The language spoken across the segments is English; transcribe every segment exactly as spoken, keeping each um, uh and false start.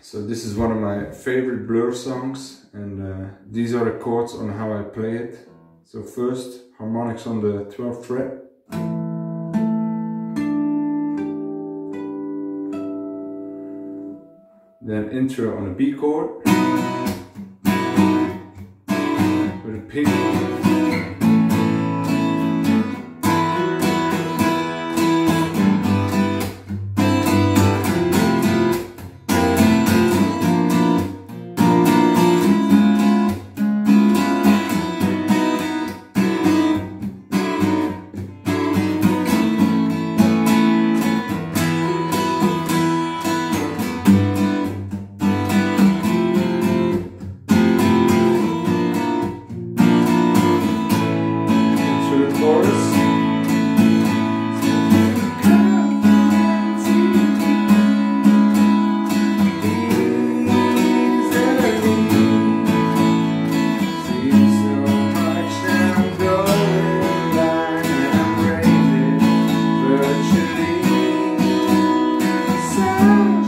So this is one of my favorite Blur songs, and uh, these are the chords on how I play it. So first, harmonics on the twelfth fret. Then intro on a B chord with a pink.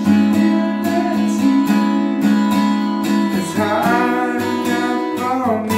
It's hard enough for me.